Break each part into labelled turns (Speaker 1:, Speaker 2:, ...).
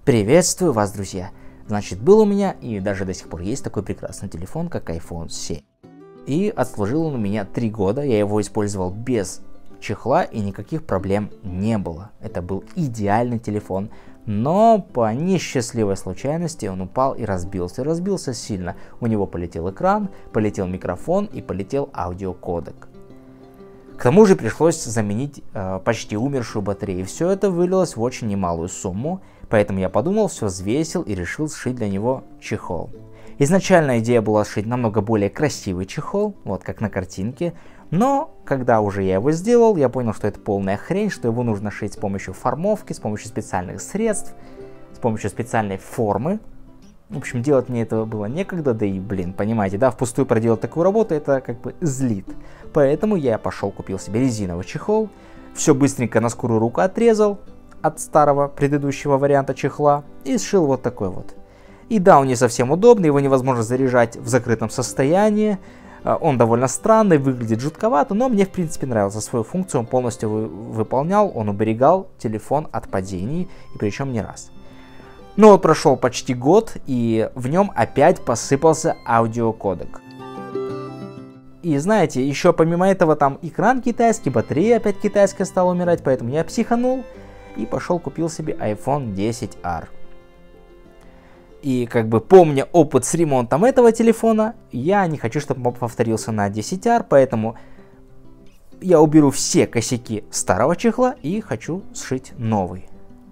Speaker 1: Приветствую вас, друзья! Значит, был у меня и даже до сих пор есть такой прекрасный телефон, как iPhone 7. И отслужил он у меня 3 года, я его использовал без чехла и никаких проблем не было. Это был идеальный телефон, но по несчастливой случайности он упал и разбился. Разбился сильно. У него полетел экран, полетел микрофон и полетел аудиокодек. К тому же пришлось заменить почти умершую батарею. Все это вылилось в очень немалую сумму, поэтому я подумал, все взвесил и решил сшить для него чехол. Изначально идея была сшить намного более красивый чехол, вот как на картинке, но когда уже я его сделал, я понял, что это полная хрень, что его нужно шить с помощью формовки, с помощью специальных средств, с помощью специальной формы. В общем, делать мне этого было некогда, да и, понимаете, да, впустую проделать такую работу, это как бы злит. Поэтому я пошел, купил себе резиновый чехол, все быстренько на скорую руку отрезал от старого предыдущего варианта чехла и сшил вот такой вот. И да, он не совсем удобный, его невозможно заряжать в закрытом состоянии, он довольно странный, выглядит жутковато, но мне в принципе нравился, свою функцию он полностью выполнял, он уберегал телефон от падений, и причем не раз. Ну вот прошел почти год, и в нем опять посыпался аудиокодек. И знаете, еще помимо этого там экран китайский, батарея опять китайская стала умирать, поэтому я психанул и пошел купил себе iPhone 10R. И как бы помня опыт с ремонтом этого телефона, я не хочу, чтобы он повторился на 10R, поэтому я уберу все косяки старого чехла и хочу сшить новый.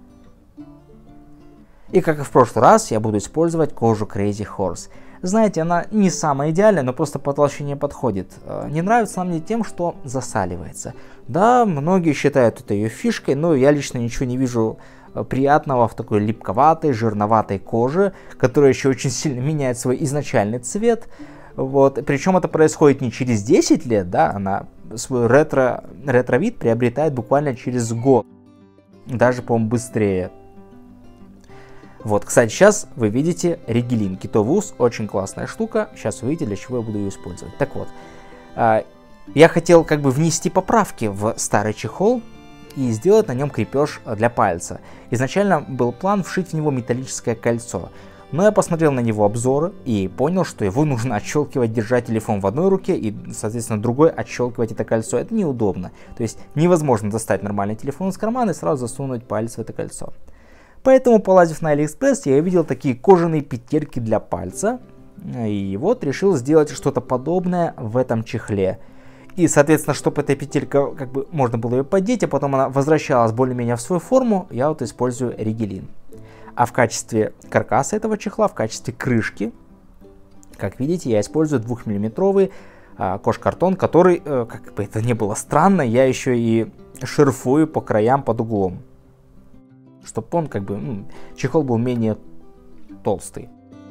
Speaker 1: И как и в прошлый раз, я буду использовать кожу Crazy Horse. Знаете, она не самая идеальная, но просто по толщине подходит. Не нравится она мне тем, что засаливается. Да, многие считают это ее фишкой, но я лично ничего не вижу приятного в такой липковатой, жирноватой коже, которая еще очень сильно меняет свой изначальный цвет. Вот. Причем это происходит не через 10 лет, да, она свой ретро-вид приобретает буквально через год. Даже, по-моему, быстрее. Вот, кстати, сейчас вы видите Ригелин Китовый ус, очень классная штука, сейчас вы увидите, для чего я буду ее использовать. Так вот, я хотел как бы внести поправки в старый чехол и сделать на нем крепеж для пальца. Изначально был план вшить в него металлическое кольцо, но я посмотрел на него обзоры и понял, что его нужно отщелкивать, держать телефон в одной руке и, соответственно, другой отщелкивать это кольцо. Это неудобно, то есть невозможно достать нормальный телефон из кармана и сразу засунуть палец в это кольцо. Поэтому, полазив на AliExpress, я увидел такие кожаные петельки для пальца. И вот решил сделать что-то подобное в этом чехле. И, соответственно, чтобы эта петелька, как бы, можно было ее поддеть, а потом она возвращалась более-менее в свою форму, я вот использую Ригелин. А в качестве каркаса этого чехла, в качестве крышки, как видите, я использую 2-миллиметровый кожкартон, который, как бы это ни было странно, я еще и шерфую по краям под углом. Чтобы он как бы, чехол был менее толстый.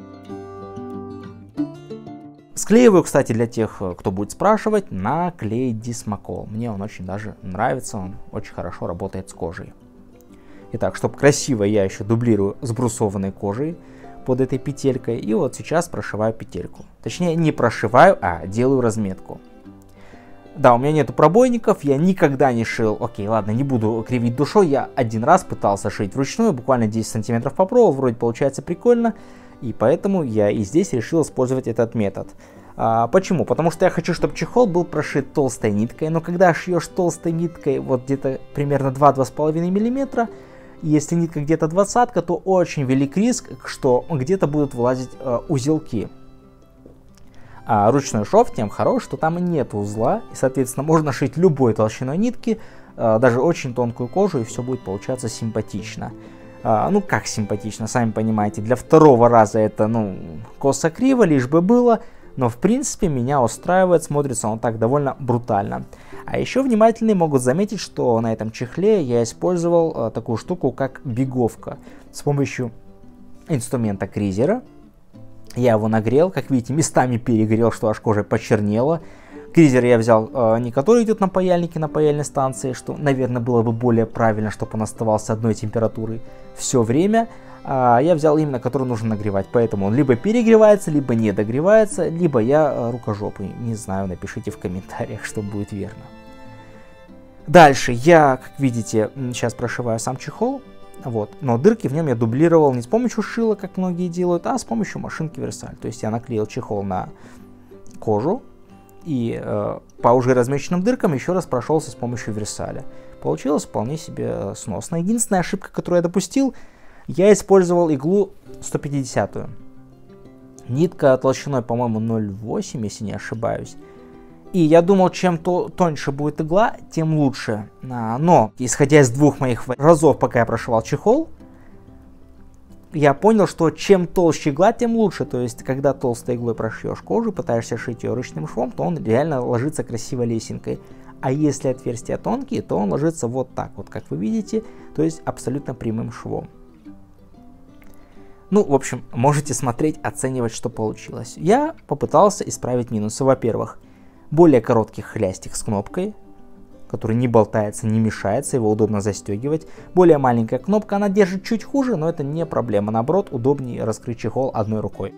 Speaker 1: Склеиваю, кстати, для тех, кто будет спрашивать, на клей Dismacol. Мне он очень даже нравится, он очень хорошо работает с кожей. Итак, чтобы красиво, я еще дублирую с брусованной кожей под этой петелькой. И вот сейчас прошиваю петельку. Точнее, не прошиваю, а делаю разметку. Да, у меня нету пробойников, я никогда не шил, окей, ладно, не буду кривить душой, я один раз пытался шить вручную, буквально 10 сантиметров попробовал, вроде получается прикольно, и поэтому я и здесь решил использовать этот метод. Почему? Потому что я хочу, чтобы чехол был прошит толстой ниткой, но когда шьешь толстой ниткой, вот где-то примерно 2-2,5 мм, если нитка где-то 20-ка, то очень велик риск, что где-то будут вылазить узелки. А ручной шов тем хорош, что там и нет узла, и, соответственно, можно шить любой толщиной нитки, даже очень тонкую кожу, и все будет получаться симпатично. Ну, как симпатично, сами понимаете, для второго раза это, косо-криво, лишь бы было, но, в принципе, меня устраивает, смотрится он так довольно брутально. А еще внимательные могут заметить, что на этом чехле я использовал такую штуку, как беговка, с помощью инструмента Кризера. Я его нагрел, как видите, местами перегрел, что аж кожа почернела. Кризер я взял не который идет на паяльнике, на паяльной станции, что, наверное, было бы более правильно, чтобы он оставался одной температурой все время. Я взял именно, который нужно нагревать, поэтому он либо перегревается, либо не догревается, либо я рукожопый. Не знаю, напишите в комментариях, что будет верно. Дальше я, как видите, сейчас прошиваю сам чехол. Вот. Но дырки в нем я дублировал не с помощью шила, как многие делают, а с помощью машинки Версаль. То есть я наклеил чехол на кожу и по уже размеченным дыркам еще раз прошелся с помощью Версаля. Получилось вполне себе сносно. Единственная ошибка, которую я допустил, я использовал иглу 150-ю. Нитка толщиной, по-моему, 0,8, если не ошибаюсь. И я думал, чем тоньше будет игла, тем лучше. Но, исходя из двух моих разов, пока я прошивал чехол, я понял, что чем толще игла, тем лучше. То есть, когда толстой иглой прошьешь кожу, пытаешься шить ее ручным швом, то он реально ложится красиво лесенкой. А если отверстия тонкие, то он ложится вот так вот, как вы видите, то есть абсолютно прямым швом. Ну, в общем, можете смотреть, оценивать, что получилось. Я попытался исправить минусы. Во-первых, более короткий хлястик с кнопкой, который не болтается, не мешается, его удобно застегивать. Более маленькая кнопка, она держит чуть хуже, но это не проблема. Наоборот, удобнее раскрыть чехол одной рукой.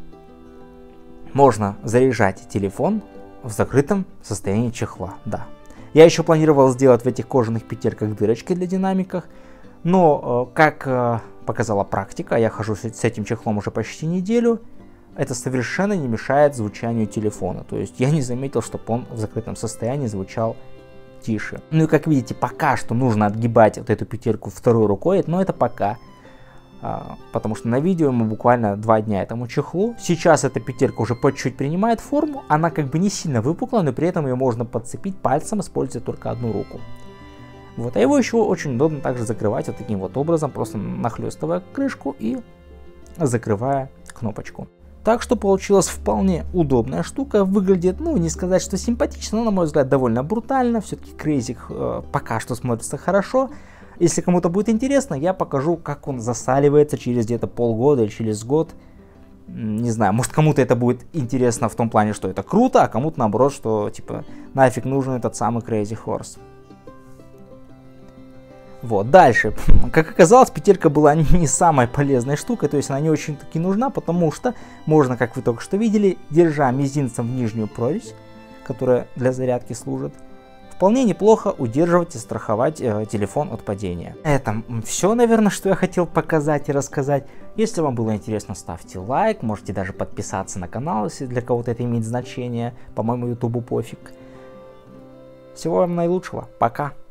Speaker 1: Можно заряжать телефон в закрытом состоянии чехла, да. Я еще планировал сделать в этих кожаных петельках дырочки для динамиков, но, как показала практика, я хожу с этим чехлом уже почти неделю, это совершенно не мешает звучанию телефона. То есть я не заметил, чтобы он в закрытом состоянии звучал тише. Ну и как видите, пока что нужно отгибать вот эту петельку второй рукой, но это пока. Потому что на видео мы буквально 2 дня этому чехлу. Сейчас эта петелька уже по чуть-чуть принимает форму. Она как бы не сильно выпукла, но при этом ее можно подцепить пальцем, используя только одну руку. Вот, а его еще очень удобно также закрывать вот таким вот образом, просто нахлестывая крышку и закрывая кнопочку. Так что получилась вполне удобная штука, выглядит, ну не сказать, что симпатично, но на мой взгляд довольно брутально, все-таки Crazy пока что смотрится хорошо. Если кому-то будет интересно, я покажу, как он засаливается через где-то полгода или через год. Не знаю, может кому-то это будет интересно в том плане, что это круто, а кому-то наоборот, что типа нафиг нужен этот самый Crazy Horse. Вот, дальше. Как оказалось, петелька была не самой полезной штукой, то есть она не очень-таки нужна, потому что можно, как вы только что видели, держа мизинцем в нижнюю прорезь, которая для зарядки служит, вполне неплохо удерживать и страховать телефон от падения. Это все, наверное, что я хотел показать и рассказать. Если вам было интересно, ставьте лайк, можете даже подписаться на канал, если для кого-то это имеет значение. По-моему, ютубу пофиг. Всего вам наилучшего. Пока.